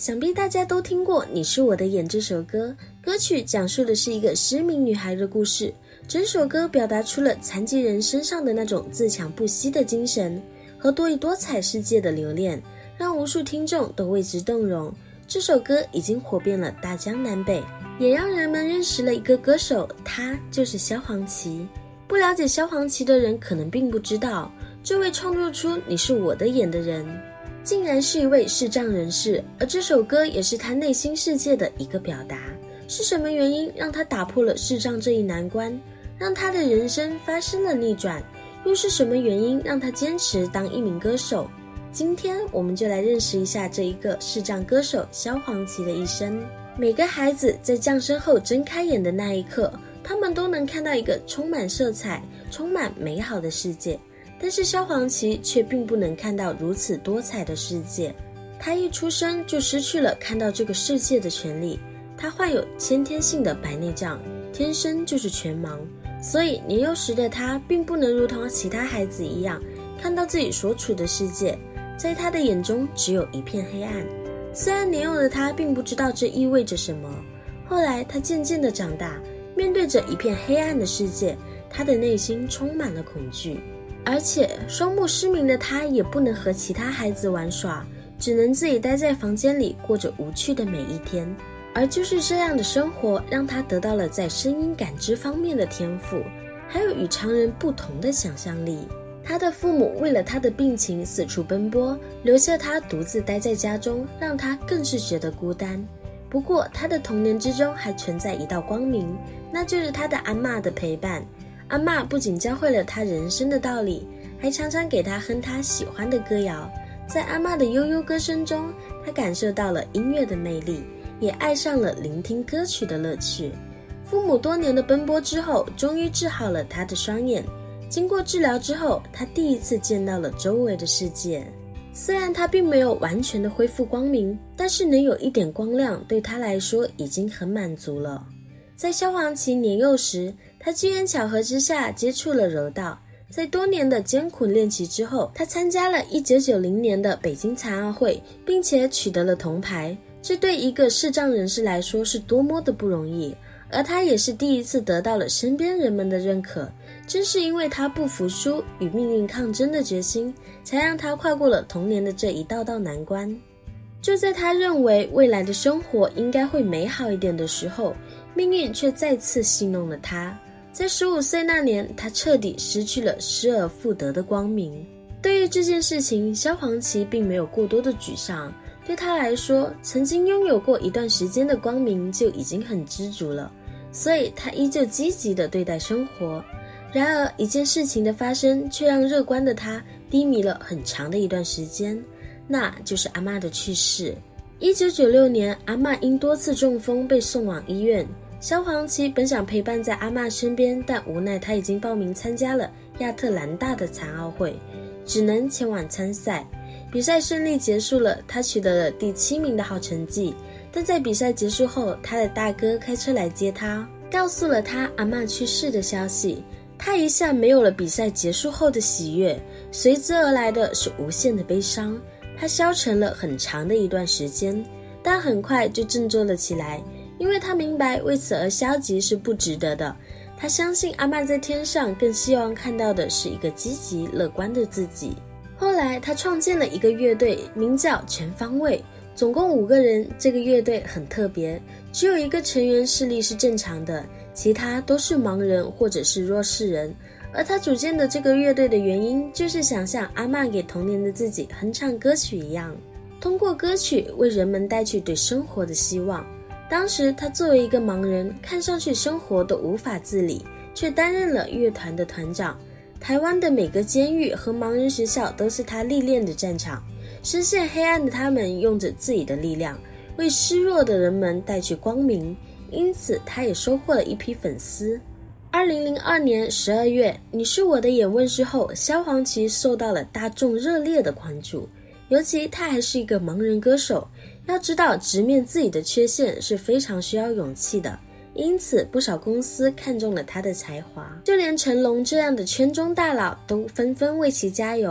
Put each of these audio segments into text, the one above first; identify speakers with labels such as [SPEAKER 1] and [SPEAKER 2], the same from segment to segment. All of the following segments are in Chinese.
[SPEAKER 1] 想必大家都听过《你是我的眼》这首歌，歌曲讲述的是一个失明女孩的故事。整首歌表达出了残疾人身上的那种自强不息的精神和多姿多彩世界的留恋，让无数听众都为之动容。这首歌已经火遍了大江南北，也让人们认识了一个歌手，他就是萧煌奇。不了解萧煌奇的人可能并不知道，这位创作出《你是我的眼》的人竟然是一位视障人士，而这首歌也是他内心世界的一个表达。是什么原因让他打破了视障这一难关，让他的人生发生了逆转？又是什么原因让他坚持当一名歌手？今天我们就来认识一下这一个视障歌手萧煌奇的一生。每个孩子在降生后睁开眼的那一刻，他们都能看到一个充满色彩、充满美好的世界。但是萧煌奇却并不能看到如此多彩的世界，他一出生就失去了看到这个世界的权利。他患有先天性的白内障，天生就是全盲，所以年幼时的他并不能如同其他孩子一样看到自己所处的世界，在他的眼中只有一片黑暗。虽然年幼的他并不知道这意味着什么，后来他渐渐的长大，面对着一片黑暗的世界，他的内心充满了恐惧。而且双目失明的他也不能和其他孩子玩耍，只能自己待在房间里过着无趣的每一天。而就是这样的生活让他得到了在声音感知方面的天赋，还有与常人不同的想象力。他的父母为了他的病情四处奔波，留下他独自待在家中，让他更是觉得孤单。不过他的童年之中还存在一道光明，那就是他的阿嬷的陪伴。阿嬷不仅教会了他人生的道理，还常常给他哼他喜欢的歌谣。在阿嬷的悠悠歌声中，他感受到了音乐的魅力，也爱上了聆听歌曲的乐趣。父母多年的奔波之后，终于治好了他的双眼。经过治疗之后，他第一次见到了周围的世界。虽然他并没有完全的恢复光明，但是能有一点光亮对他来说已经很满足了。在萧煌奇年幼时，他机缘巧合之下接触了柔道，在多年的艰苦练习之后，他参加了1990年的北京残奥会，并且取得了铜牌。这对一个视障人士来说是多么的不容易，而他也是第一次得到了身边人们的认可。正是因为他不服输与命运抗争的决心，才让他跨过了童年的这一道道难关。就在他认为未来的生活应该会美好一点的时候，命运却再次戏弄了他。在15岁那年，他彻底失去了失而复得的光明。对于这件事情，萧煌奇并没有过多的沮丧。对他来说，曾经拥有过一段时间的光明就已经很知足了，所以他依旧积极地对待生活。然而一件事情的发生却让乐观的他低迷了很长的一段时间，那就是阿嬷的去世。1996年，阿嬷因多次中风被送往医院。萧煌奇本想陪伴在阿嬷身边，但无奈他已经报名参加了亚特兰大的残奥会，只能前往参赛。比赛顺利结束了，他取得了第7名的好成绩。但在比赛结束后，他的大哥开车来接他，告诉了他阿嬷去世的消息。他一下没有了比赛结束后的喜悦，随之而来的是无限的悲伤。他消沉了很长的一段时间，但很快就振作了起来，因为他明白为此而消极是不值得的。他相信阿嬷在天上更希望看到的是一个积极乐观的自己。后来他创建了一个乐队，名叫全方位，总共5个人。这个乐队很特别，只有一个成员视力是正常的，其他都是盲人或者是弱势人。而他组建的这个乐队的原因，就是想像阿嬷给童年的自己哼唱歌曲一样，通过歌曲为人们带去对生活的希望。当时他作为一个盲人，看上去生活都无法自理，却担任了乐团的团长。台湾的每个监狱和盲人学校都是他历练的战场。深陷黑暗的他们用着自己的力量，为失弱的人们带去光明，因此他也收获了一批粉丝。2002年12月，《你是我的眼》问世后，萧煌奇受到了大众热烈的关注，尤其他还是一个盲人歌手。要知道，直面自己的缺陷是非常需要勇气的，因此不少公司看中了他的才华，就连成龙这样的圈中大佬都纷纷为其加油。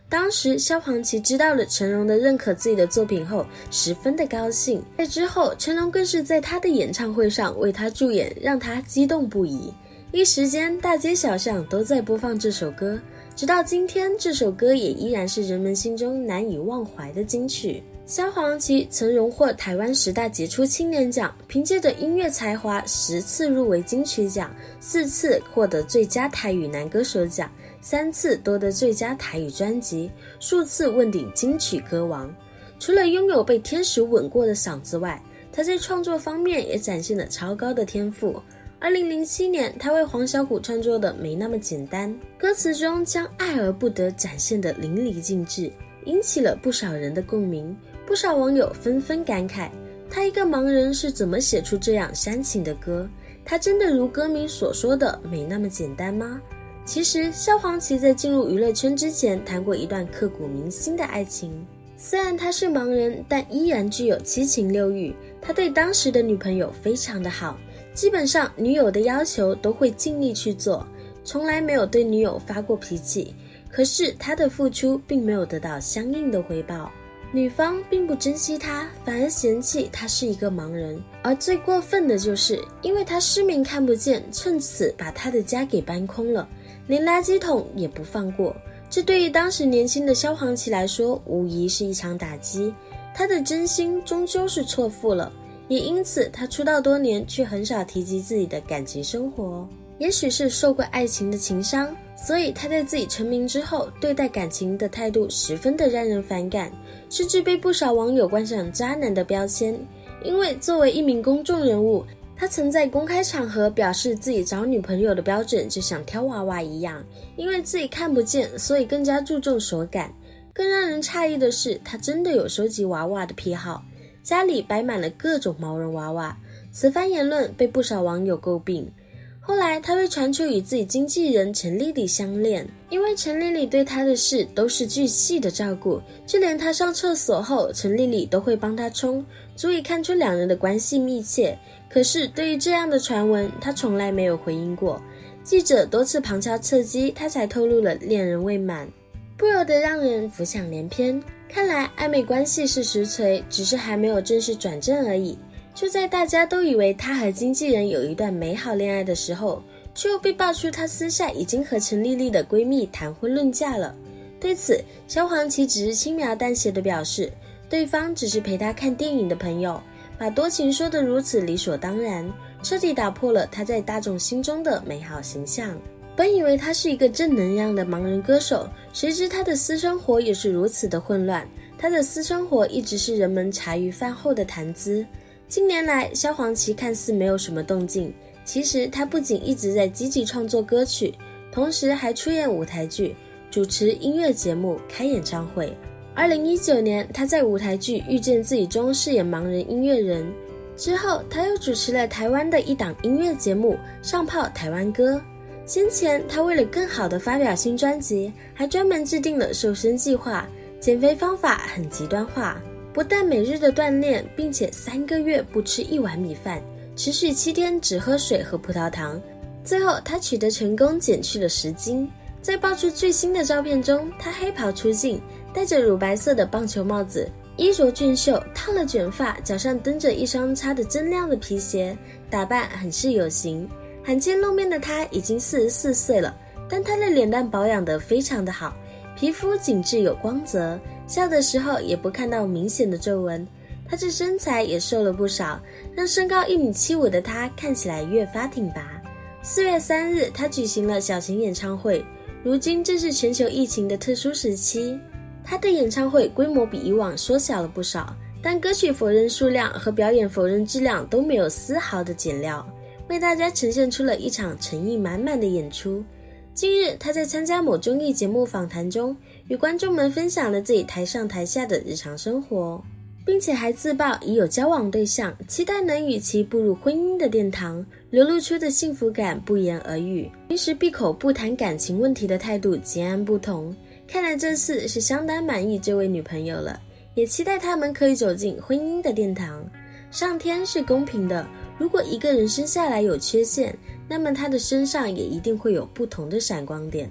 [SPEAKER 1] 当时萧煌奇知道了成龙的认可自己的作品后，十分的高兴。在之后，成龙更是在他的演唱会上为他助演，让他激动不已。一时间，大街小巷都在播放这首歌，直到今天，这首歌也依然是人们心中难以忘怀的金曲。萧煌奇曾荣获台湾10大杰出青年奖，凭借着音乐才华10次入围金曲奖，4次获得最佳台语男歌手奖，3次夺得最佳台语专辑，数次问鼎金曲歌王。除了拥有被天使吻过的嗓子外，他在创作方面也展现了超高的天赋。2007年，他为黄小琥创作的《没那么简单》，歌词中将爱而不得展现得淋漓尽致，引起了不少人的共鸣。不少网友纷纷感慨，他一个盲人是怎么写出这样煽情的歌？他真的如歌名所说的没那么简单吗？其实萧煌奇在进入娱乐圈之前谈过一段刻骨铭心的爱情。虽然他是盲人，但依然具有七情六欲。他对当时的女朋友非常的好，基本上女友的要求都会尽力去做，从来没有对女友发过脾气。可是他的付出并没有得到相应的回报。女方并不珍惜他，反而嫌弃他是一个盲人，而最过分的就是因为他失明看不见，趁此把他的家给搬空了，连垃圾桶也不放过。这对于当时年轻的萧煌奇来说，无疑是一场打击。他的真心终究是错付了，也因此他出道多年却很少提及自己的感情生活。也许是受过爱情的情伤，所以他在自己成名之后，对待感情的态度十分的让人反感，甚至被不少网友冠上渣男的标签。因为作为一名公众人物，他曾在公开场合表示自己找女朋友的标准就像挑娃娃一样，因为自己看不见，所以更加注重手感。更让人诧异的是，他真的有收集娃娃的癖好，家里摆满了各种毛绒娃娃。此番言论被不少网友诟病。后来他被传出与自己经纪人陈丽丽相恋，因为陈丽丽对他的事都是巨细的照顾，就连他上厕所后，陈丽丽都会帮他冲，足以看出两人的关系密切。可是对于这样的传闻，他从来没有回应过。记者多次旁敲侧击，他才透露了恋人未满，不由得让人浮想联翩。看来暧昧关系是实锤，只是还没有正式转正而已。就在大家都以为他和经纪人有一段美好恋爱的时候，却又被爆出他私下已经和陈丽丽的闺蜜谈婚论嫁了。对此，萧煌奇只是轻描淡写地表示，对方只是陪他看电影的朋友，把多情说得如此理所当然，彻底打破了他在大众心中的美好形象。本以为他是一个正能量的盲人歌手，谁知他的私生活也是如此的混乱。他的私生活一直是人们茶余饭后的谈资。近年来，萧煌奇看似没有什么动静，其实他不仅一直在积极创作歌曲，同时还出演舞台剧，主持音乐节目，开演唱会。2019年，他在舞台剧《遇见自己》中饰演盲人音乐人，之后他又主持了台湾的一档音乐节目《上炮台湾歌》。先前他为了更好地发表新专辑，还专门制定了瘦身计划，减肥方法很极端化。不但每日的锻炼，并且3个月不吃1碗米饭，持续7天只喝水和葡萄糖。最后他取得成功，减去了10斤。在爆出最新的照片中，他黑袍出镜，戴着乳白色的棒球帽子，衣着俊秀，烫了卷发，脚上蹬着一双擦得锃亮的皮鞋，打扮很是有型。罕见露面的他已经44岁了，但他的脸蛋保养得非常的好，皮肤紧致有光泽，笑的时候也不看到明显的皱纹。他这身材也瘦了不少，让身高1.75米的他看起来越发挺拔。4月3日，他举行了小型演唱会。如今正是全球疫情的特殊时期，他的演唱会规模比以往缩小了不少，但歌曲否认数量和表演否认质量都没有丝毫的减料，为大家呈现出了一场诚意满满的演出。近日，他在参加某综艺节目访谈中，与观众们分享了自己台上台下的日常生活，并且还自曝已有交往对象，期待能与其步入婚姻的殿堂，流露出的幸福感不言而喻。平时闭口不谈感情问题的态度截然不同，看来这次是相当满意这位女朋友了，也期待他们可以走进婚姻的殿堂。上天是公平的，如果一个人生下来有缺陷，那么他的身上也一定会有不同的闪光点。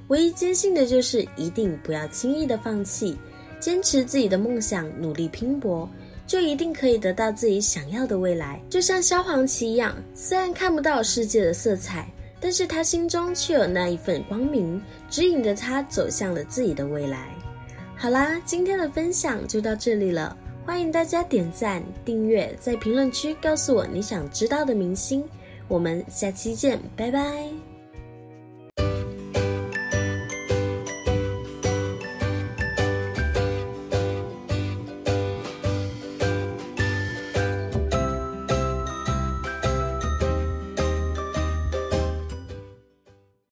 [SPEAKER 1] 唯一坚信的就是一定不要轻易的放弃，坚持自己的梦想，努力拼搏，就一定可以得到自己想要的未来。就像萧煌奇一样，虽然看不到世界的色彩，但是他心中却有那一份光明，指引着他走向了自己的未来。好啦，今天的分享就到这里了，欢迎大家点赞、订阅，在评论区告诉我你想知道的明星。我们下期见，拜拜。